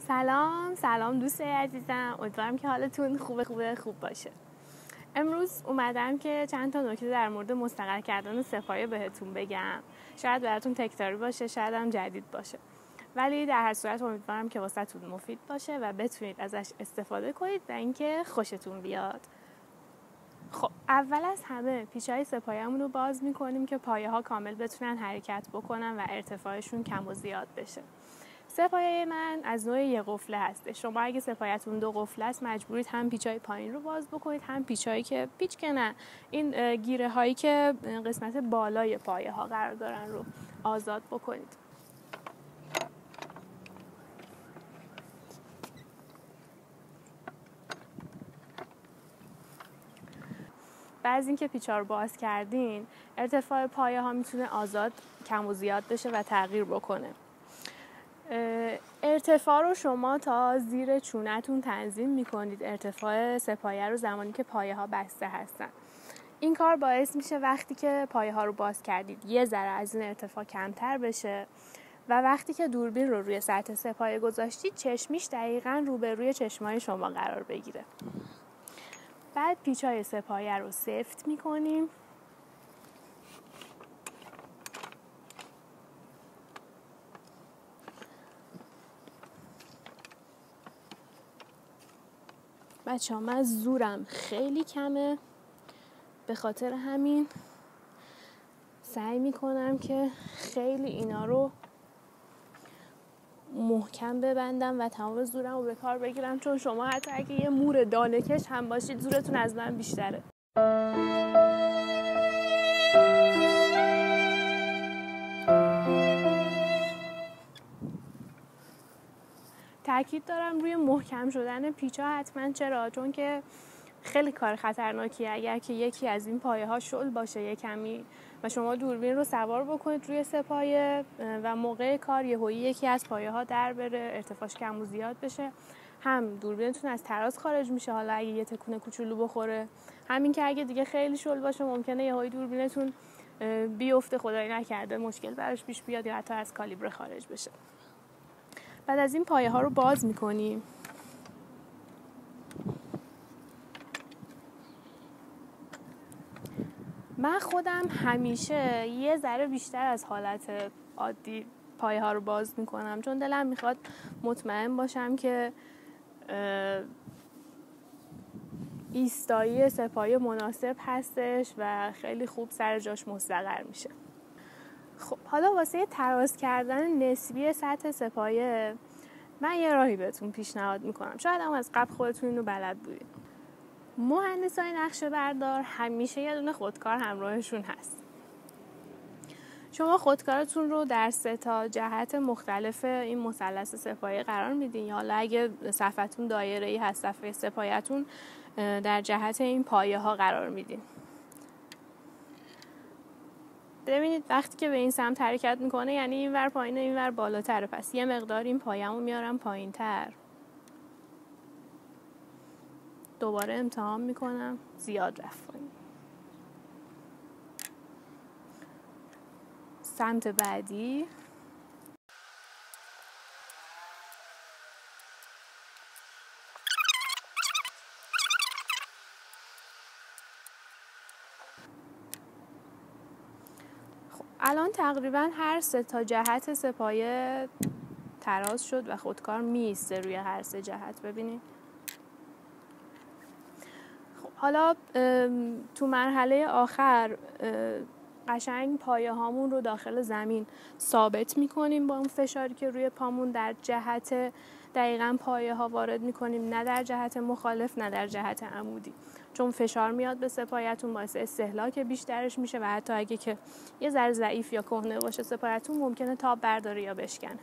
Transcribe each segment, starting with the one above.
سلام دوستای عزیزم، امیدوارم که حالتون خوب باشه. امروز اومدم که چند تا نکته در مورد مستقر کردن سپایه بهتون بگم. شاید براتون تکراری باشه، شاید هم جدید باشه، ولی در هر صورت امیدوارم که واسهتون مفید باشه و بتونید ازش استفاده کنید و اینکه خوشتون بیاد. خب اول از همه پیچای سپایه‌مون رو باز می‌کنیم که پایه‌ها کامل بتونن حرکت بکنن و ارتفاعشون کم و زیاد بشه. سپایه من از نوع یک قفله هست. شما اگه سپایه‌تون 2 قفله است مجبورید هم پیچای پایین رو باز بکنید، هم پیچایی که پیچ که نه، این گیره هایی که قسمت بالای پایه ها قرار دارن رو آزاد بکنید. بعد از اینکه پیچا رو باز کردین، ارتفاع پایه ها میتونه آزاد کم و زیاد بشه و تغییر بکنه. ارتفاع رو شما تا زیر چونتون تنظیم میکنید، ارتفاع سپایه رو زمانی که پایه ها بسته هستن. این کار باعث میشه وقتی که پایه ها رو باز کردید یه ذره از این ارتفاع کمتر بشه و وقتی که دوربین رو روی سطح سپایه گذاشتید چشمیش دقیقاً روبروی چشمای شما قرار بگیره. بعد پیچای سپایه رو سفت میکنیم. بچه‌ها من زورم خیلی کمه، به خاطر همین سعی میکنم که خیلی اینا رو محکم ببندم و تمام زورم رو به کار بگیرم، چون شما حتی اگه یه مور دانه‌کش هم باشید زورتون از من بیشتره. تاکید دارم روی محکم شدن پیچا حتما. چرا؟ چون که خیلی کار خطرناکیه اگر که یکی از این پایه ها شل باشه یه کمی و شما دوربین رو سوار بکنید روی سپایه و موقع کار یهویی یکی از پایه ها در بره، ارتفاعش کم و زیاد بشه، هم دوربینتون از تراز خارج میشه حالا اگه یه تکون کوچولو بخوره، همین که اگه دیگه خیلی شل باشه ممکنه یهویی دوربینتون بیفته، خدای نکرده مشکل براش پیش بیاد یا حتی از کالیبر خارج بشه. بعد از این پایه ها رو باز میکنیم. من خودم همیشه یه ذره بیشتر از حالت عادی پایه ها رو باز میکنم، چون دلم میخواد مطمئن باشم که ایستایی سپایه مناسب هستش و خیلی خوب سر جاش مستقر میشه. خب حالا واسه تراز کردن نسبی سطح سپایه من یه راهی بهتون پیشنهاد میکنم، شاید هم از قبل خودتون اینو بلد بودید. مهندسای نقشه بردار همیشه یه دونه خودکار همراهشون هست. شما خودکارتون رو در 3 تا جهت مختلف این مثلث سپایه قرار میدین، یا حالا اگه صفحتون دایره‌ای هست صفحه سپایه‌تون در جهت این پایه ها قرار میدین. ببینید وقتی که به این سمت حرکت میکنه یعنی این ور پایینه این ور بالاتره، پس یه مقدار این پایه‌مو میارم پایین‌تر، دوباره امتحان میکنم زیاد رفت پایین. سمت بعدی خب الان تقریبا هر 3 تا جهت سپایه تراز شد و خودکار میسته روی هر 3 جهت. ببینید خب حالا تو مرحله آخر قشنگ پایه هامون رو داخل زمین ثابت میکنیم با اون فشاری که روی پامون در جهت دقیقاً پایه ها وارد میکنیم، نه در جهت مخالف نه در جهت عمودی، چون فشار میاد به سپایه‌تون باعث استهلاک بیشترش میشه و حتی اگه که یه ذره ضعیف یا کهنه باشه سپایه‌تون ممکنه تاب برداره یا بشکنه.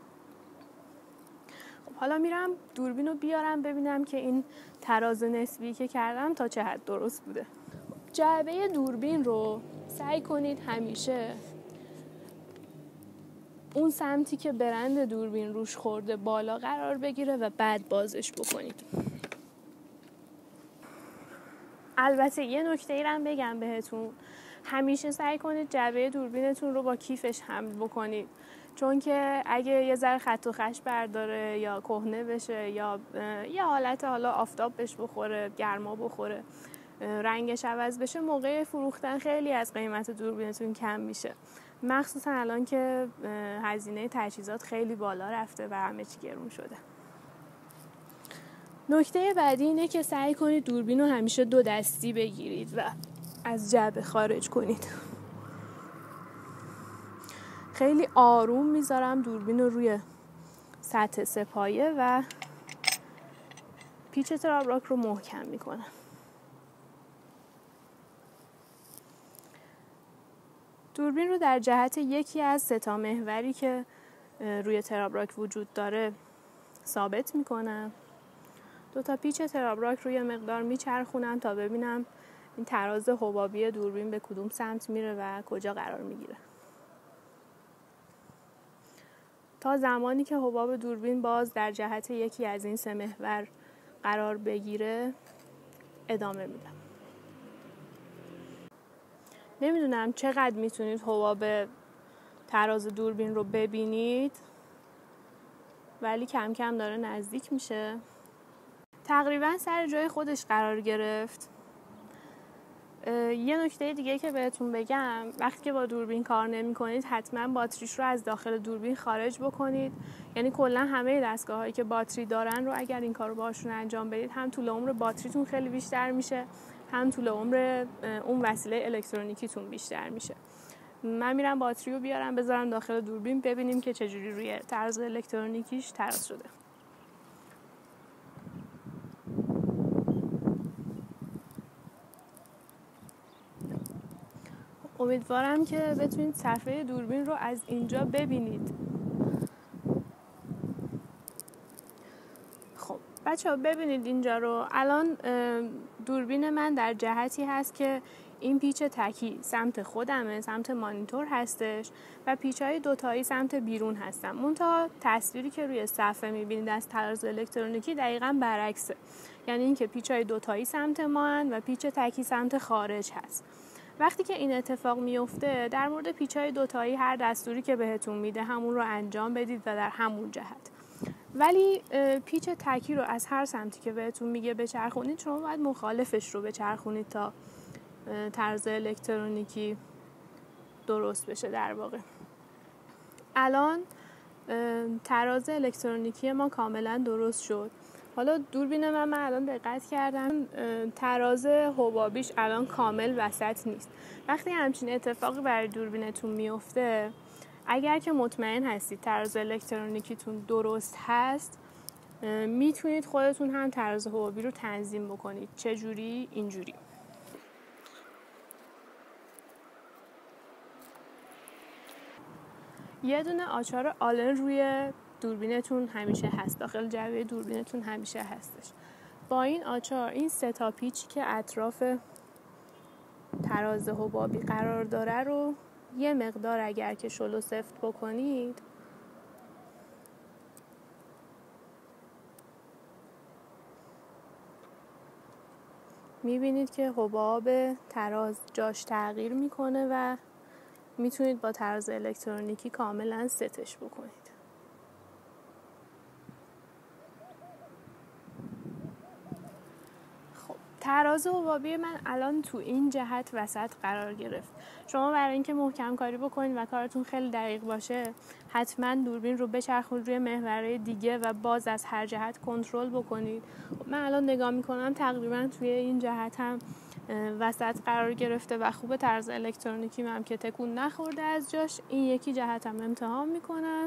خب حالا میرم دوربین رو بیارم ببینم که این تراز نسبی که کردم تا چه حد درست بوده. جعبه دوربین رو سعی کنید همیشه اون سمتی که برند دوربین روش خورده بالا قرار بگیره و بعد بازش بکنید. البته یه نکته ای رو بگم بهتون، همیشه سعی کنید جعبه دوربینتون رو با کیفش حمل بکنید، چون که اگه یه ذره خط و خش برداره یا کهنه بشه یا یه حالت حالا آفتاب بهش بخوره، گرما بخوره، رنگش عوض بشه، موقع فروختن خیلی از قیمت دوربینتون کم میشه. مخصوصا الان که هزینه تجهیزات خیلی بالا رفته و همه چی گرون شده. نکته بعدی اینه که سعی کنید دوربین رو همیشه 2 دستی بگیرید و از جعبه خارج کنید. خیلی آروم میذارم دوربین رو روی سطح سه‌پایه و پیچ ترابراک رو محکم میکنم. دوربین رو در جهت یکی از 3 محوری که روی ترابراک وجود داره ثابت میکنم. 2 پیچ ترابراک رو یه مقدار میچرخونم تا ببینم این تراز حبابی دوربین به کدوم سمت میره و کجا قرار میگیره. تا زمانی که حباب دوربین باز در جهت یکی از این 3 محور قرار بگیره ادامه میدم. نمیدونم چقدر میتونید حباب تراز دوربین رو ببینید، ولی کم کم داره نزدیک میشه. تقریبا سر جای خودش قرار گرفت. یه نکته دیگه که بهتون بگم، وقتی که با دوربین کار نمی کنید حتما باتریش رو از داخل دوربین خارج بکنید. یعنی کلا همه دستگاه هایی که باتری دارن رو اگر این کار رو باشون انجام بدید، هم طول عمر باتریتون خیلی بیشتر میشه، هم طول عمر اون وسیله الکترونیکیتون بیشتر میشه. من میرم باتری رو بیارم بذارم داخل دوربین، ببینیم که چجوری روی تراز الکترونیکیش تراز شده. امیدوارم که بتونید صفحه دوربین رو از اینجا ببینید. خب بچه‌ها ببینید اینجا رو. الان دوربین من در جهتی هست که این پیچ تکی سمت خودمه، سمت مانیتور هستش و پیچ‌های 2 تایی سمت بیرون هستن. منتها تصویری که روی صفحه می‌بینید از تراز الکترونیکی دقیقاً برعکسه. یعنی اینکه پیچ‌های 2 تایی سمت ما هستن و پیچ تکی سمت خارج هست. وقتی که این اتفاق میفته، در مورد پیچ‌های 2 تایی هر دستوری که بهتون میده همون رو انجام بدید و در همون جهت. ولی پیچ تکی رو از هر سمتی که بهتون میگه بچرخونید، شما باید مخالفش رو بچرخونید تا تراز الکترونیکی درست بشه. در واقع الان تراز الکترونیکی ما کاملا درست شد. حالا دوربین من الان دقت کردم تراز حبابیش الان کامل وسط نیست. وقتی همچین اتفاقی برای دوربینتون میفته، اگر که مطمئن هستید تراز الکترونیکیتون درست هست، میتونید خودتون هم تراز حبابی رو تنظیم بکنید. چجوری؟ اینجوری. یه دونه آچار آلن روی دوربینتون همیشه هست، داخل جعبه دوربینتون همیشه هستش. با این آچار این 3 پیچی که اطراف تراز حبابی قرار داره رو یه مقدار اگر که شل و سفت بکنید، میبینید که حباب تراز جاش تغییر میکنه و میتونید با تراز الکترونیکی کاملا ستش بکنید. خب تراز حبابی من الان تو این جهت وسط قرار گرفت. شما برای اینکه محکم کاری بکنید و کارتون خیلی دقیق باشه، حتما دوربین رو بچرخونید روی محورهای دیگه و باز از هر جهت کنترل بکنید. من الان نگاه میکنم تقریبا توی این جهت هم وسط قرار گرفته و خوب تراز الکترونیکی هم که تکون نخورده از جاش. این یکی جهت هم امتحان میکنم.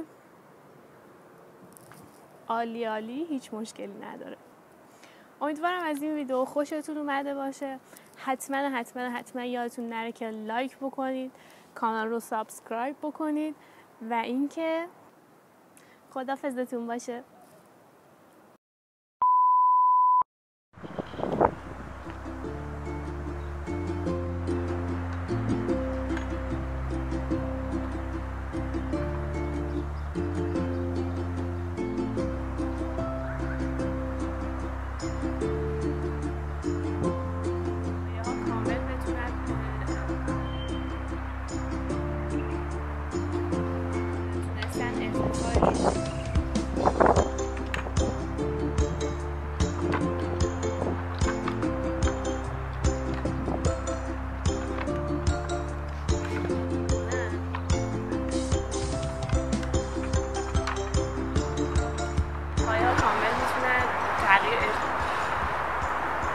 عالی عالی، هیچ مشکلی نداره. امیدوارم از این ویدیو خوشتون اومده باشه. حتما یادتون نره که لایک بکنید، کانال رو سابسکرایب بکنید و اینکه خداحافظتون باشه.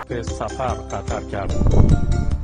به سفر قطر کرد.